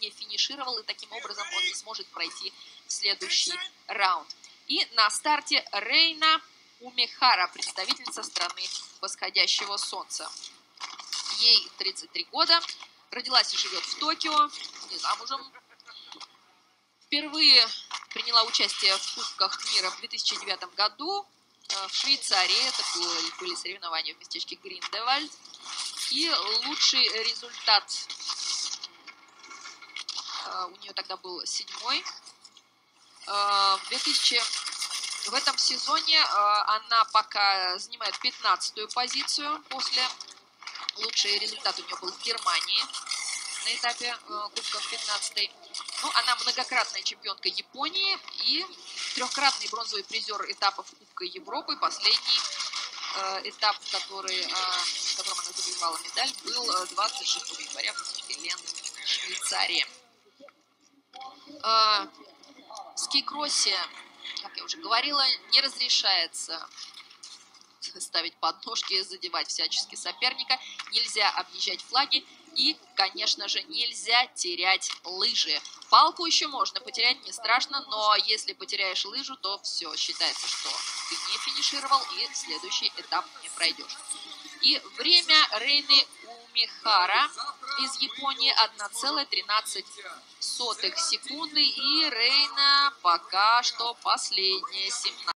не финишировал, и таким образом он не сможет пройти в следующий раунд. И на старте Рейна Умехара, представительница страны восходящего солнца. Ей 33 года, родилась и живет в Токио, не замужем. Впервые приняла участие в Кубках мира в 2009 году в Швейцарии. Это были соревнования в местечке Гриндевальд. И лучший результат у нее тогда был 7-й. В этом сезоне она пока занимает 15-ю позицию. После лучший результат у нее был в Германии на этапе Кубков 15-й. Ну, она многократная чемпионка Японии и трехкратный бронзовый призер этапов Кубка Европы. Последний этап, на котором она завоевала медаль, был 26 января в местечке Лен, Швейцарии. Ски-кроссе, как я уже говорила, не разрешается ставить подножки, задевать всячески соперника. Нельзя объезжать флаги и, конечно же, нельзя терять лыжи. Палку еще можно потерять, не страшно, но если потеряешь лыжу, то все, считается, что ты не финишировал и следующий этап не пройдешь. И время Рейны Умехара из Японии 1,13 секунды. И Рейна пока что последняя, 17.